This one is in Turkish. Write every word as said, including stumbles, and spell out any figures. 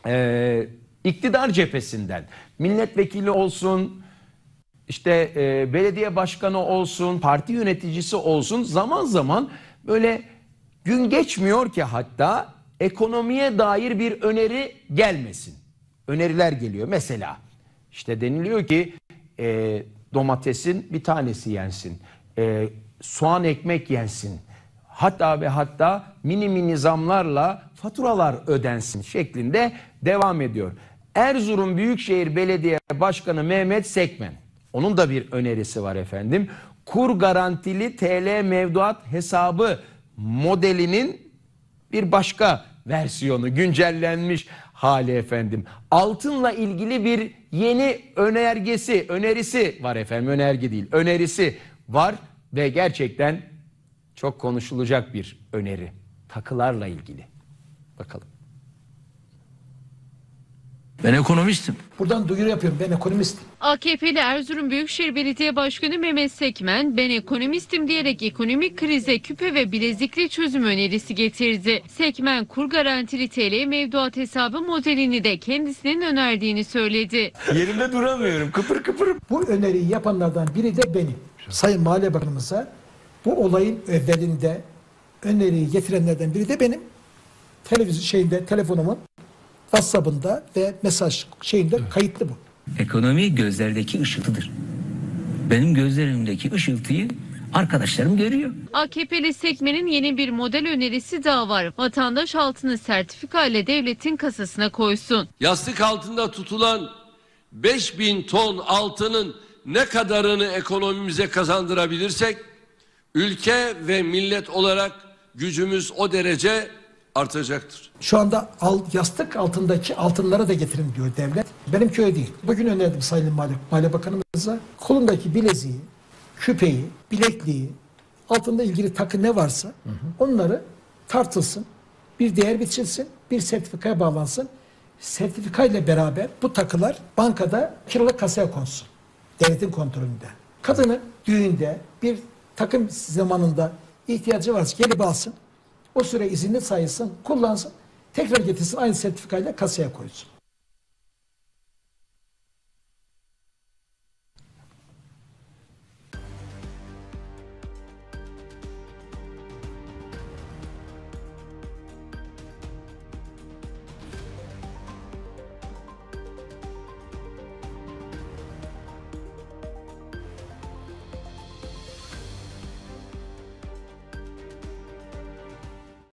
e, iktidar cephesinden milletvekili olsun, işte e, belediye başkanı olsun, parti yöneticisi olsun, zaman zaman böyle gün geçmiyor ki hatta ekonomiye dair bir öneri gelmesin. Öneriler geliyor. Mesela işte deniliyor ki e, domatesin bir tanesi yensin, e, soğan ekmek yensin. Hatta ve hatta mini mini zamlarla faturalar ödensin şeklinde devam ediyor. Erzurum Büyükşehir Belediye Başkanı Mehmet Sekmen, onun da bir önerisi var efendim. Kur garantili T L mevduat hesabı modelinin bir başka versiyonu, güncellenmiş hali efendim. Altınla ilgili bir yeni önergesi, önerisi var efendim. Önerge değil, önerisi var ve gerçekten çok konuşulacak bir öneri. Takılarla ilgili. Bakalım. Ben ekonomistim. Buradan duyuru yapıyorum. Ben ekonomistim. A K P'li Erzurum Büyükşehir Belediye Başkanı Mehmet Sekmen, ben ekonomistim diyerek ekonomik krize küpe ve bilezikli çözüm önerisi getirdi. Sekmen, kur garantili T L mevduat hesabı modelini de kendisinin önerdiğini söyledi. Yerimde duramıyorum, kıpır kıpır. Bu öneriyi yapanlardan biri de benim. Sayın Maliye Bakanımıza bu olayın evvelinde öneriyi getirenlerden biri de benim. Televizyon şeyinde, telefonumun WhatsApp'ında ve mesaj şeyinde kayıtlı bu. Ekonomi gözlerdeki ışıltıdır. Benim gözlerimdeki ışıltıyı arkadaşlarım görüyor. A K P'li Sekmen'in yeni bir model önerisi daha var. Vatandaş altını sertifika ile devletin kasasına koysun. Yastık altında tutulan beş bin ton altının ne kadarını ekonomimize kazandırabilirsek ülke ve millet olarak gücümüz o derece artacaktır. Şu anda al, yastık altındaki altınları da getirin diyor devlet. Benim köy değil. Bugün önerdim Sayın Maliye, Maliye Bakanımıza. Kolundaki bileziği, küpeyi, bilekliği, altında ilgili takı ne varsa hı hı. onları tartılsın, bir değer biçilsin, bir sertifikaya bağlansın. Sertifikayla beraber bu takılar bankada kiralık kasaya konsun. Devletin kontrolünde. Kadının düğünde bir takım zamanında ihtiyacı varsa gelip alsın. O süre izinli sayılsın, kullansın, tekrar getirsin, aynı sertifikayla kasaya koysun.